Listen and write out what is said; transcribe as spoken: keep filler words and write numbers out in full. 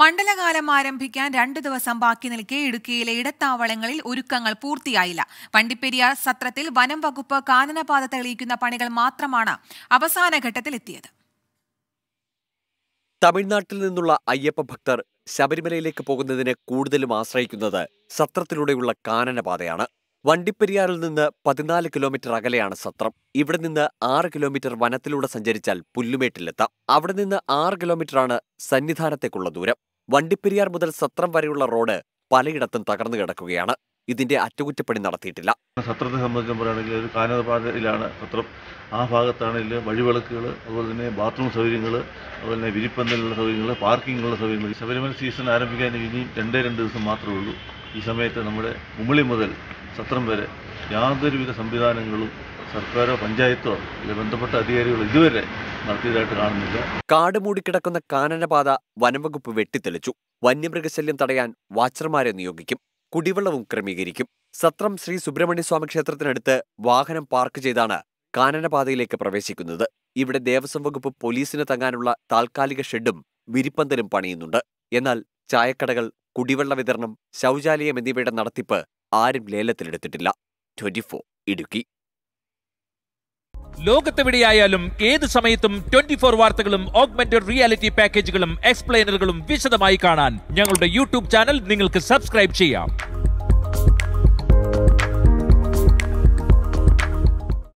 മണ്ഡലകാലം ആരംഭിക്കാൻ രണ്ടു ദിവസം ബാക്കി നിൽക്കെ ഇടുക്കിയിലെ ഇടത്താവളങ്ങളിൽ ഒരുക്കങ്ങൾ പൂർത്തിയായില്ല. വണ്ടിപ്പെരിയാർ സത്രത്തിൽ വനം വകുപ്പ് കാനനപാത തെളിയിക്കുന്ന പണികൾ മാത്രമാണ് അവസാന ഘട്ടത്തിലെത്തിയത്. തമിഴ്നാട്ടിൽ നിന്നുള്ള അയ്യപ്പ ഭക്തർ ശബരിമലയിലേക്ക് പോകുന്നതിന് കൂടുതലും ആശ്രയിക്കുന്നത് സത്രത്തിലൂടെയുള്ള കാനനപാതയാണ്. വണ്ടിപ്പെരിയാറിൽ നിന്ന് പതിനാല് കിലോമീറ്റർ അകലെയാണ് സത്രം. ഇവിടെ നിന്ന് ആറ് കിലോമീറ്റർ വനത്തിലൂടെ സഞ്ചരിച്ചാൽ പുല്ലുമേട്ടിലെത്താം. അവിടെ നിന്ന് ആറ് കിലോമീറ്ററാണ് സന്നിധാനത്തേക്കുള്ള ദൂരം. വണ്ടിപ്പെരിയാർ മുതൽ സത്രം വരെയുള്ള റോഡ് പലയിടത്തും തകർന്നു കിടക്കുകയാണ്. ഇതിന്റെ അറ്റകുറ്റപ്പണി നടത്തിയിട്ടില്ല. സത്രത്തെ സംബന്ധിച്ച് പറയുകയാണെങ്കിൽ ഒരു കാനനപാതയിലാണ് സത്രം. ആ ഭാഗത്താണെങ്കിൽ വഴിവിളക്കുകൾ, അതുപോലെ തന്നെ ബാത്റൂം സൗകര്യങ്ങൾ, അതുപോലെ തന്നെ വിരിപ്പന്തലുള്ള സൗകര്യങ്ങൾ, പാർക്കിങ്ങുള്ള സൗകര്യങ്ങൾ. ശബരിമല സീസൺ ആരംഭിക്കാൻ ഇനിയും രണ്ടേ രണ്ട് ദിവസം മാത്രമേ ഉള്ളൂ. ഈ സമയത്ത് നമ്മുടെ കുമിളി മുതൽ സത്രം വരെ യാതൊരുവിധ സംവിധാനങ്ങളും സർക്കാരോ പഞ്ചായത്തോ അല്ലെങ്കിൽ ബന്ധപ്പെട്ട അധികാരികളോ ഇതുവരെ നടത്തിയതായിട്ട് കാണുന്നില്ല. കാട് മൂടിക്കിടക്കുന്ന കാനനപാത വനംവകുപ്പ് വെട്ടിത്തെളിച്ചു. വന്യമൃഗശല്യം തടയാൻ വാച്ചർമാരെ നിയോഗിക്കും. കുടിവെള്ളവും ക്രമീകരിക്കും. സത്രം ശ്രീ സുബ്രഹ്മണ്യസ്വാമി ക്ഷേത്രത്തിനടുത്ത് വാഹനം പാർക്ക് ചെയ്താണ് കാനനപാതയിലേക്ക് പ്രവേശിക്കുന്നത്. ഇവിടെ ദേവസ്വം വകുപ്പ് പോലീസിന് തങ്ങാനുള്ള താൽക്കാലിക ഷെഡും വിരിപ്പന്തലും പണിയുന്നുണ്ട്. എന്നാൽ ചായക്കടകൾ, കുടിവെള്ള വിതരണം, ശൗചാലയം എന്നിവയുടെ നടത്തിപ്പ് ആരും ലേലത്തിലെടുത്തിട്ടില്ല. Twenty four Idukki. ലോകത്തെവിടെയായാലും ഏത് സമയത്തും ട്വന്റി ഫോർ വാർത്തകളും ഓഗ്മെന്റഡ് റിയാലിറ്റി പാക്കേജുകളും എക്സ്പ്ലെയിനറുകളും വിശദമായി കാണാൻ ഞങ്ങളുടെ യൂട്യൂബ് ചാനൽ നിങ്ങൾക്ക് സബ്സ്ക്രൈബ് ചെയ്യാം.